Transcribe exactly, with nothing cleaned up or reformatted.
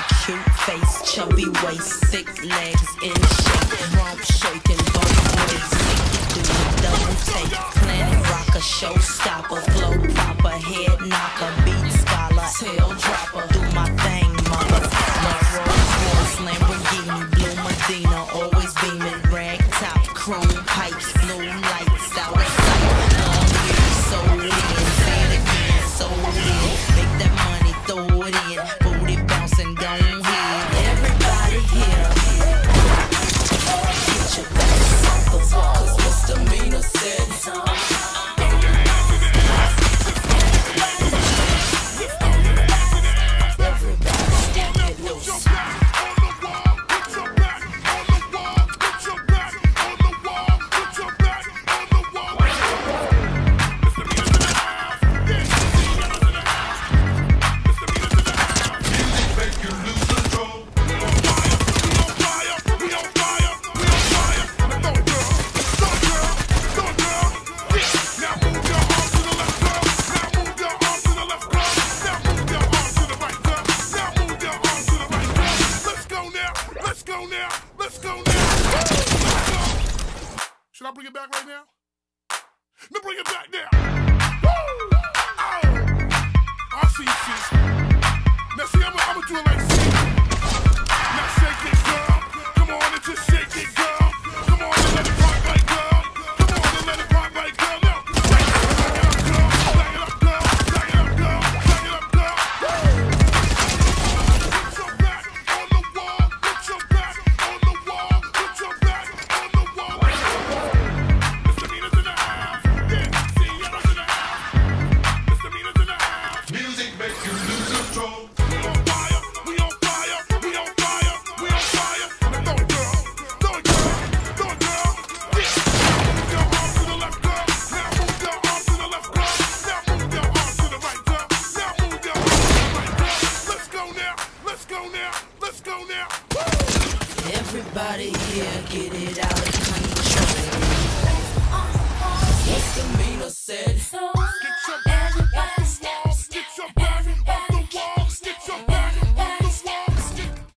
cute face, chubby waist, thick legs in shape, rump shaking both ways. Do the double take, planet rocker, showstopper, flow proper, head knocker, beat scholar, tail dropper. Do my thing, mama. My Rolls Royce, Lamborghini, blue Medina, always beaming, rag top, chrome pipes, blue lights, out of sight. Long years, so in, say it again, so in. Make that money, throw it in, booty bouncing, don't hit. Everybody here, get your backs off the wall, 'cause misdemeanor said so. Should I bring it back right now? No, bring it back now. Woo! Oh! I see you, sis. Now see, I'm gonna do it like this. Now shake it, girl. Come on and just shake it, girl. Come on and let it rock like girl. Come on and let it rock like girl. Now, back it up, girl. Back it up, girl. Back it up, girl. Back it up, girl. Put your back on the wall. Put your back on the wall. Put your back on the wall. Misdemeanors in the house. Yeah, see, yellows in the house. Misdemeanors in the house. Music makes you lose control. We on fire. We on fire. We on fire. We on fire. Now throw it, girl. Throw it, girl. Throw it, girl. Yeah. Move your arms to the left, girl. Now move your arms to the left, girl. Now move your arms to the right, girl. Now move your arms to the right, girl. Let's go now. Let's go now. Let's go now. Woo! Everybody here, get it out of control.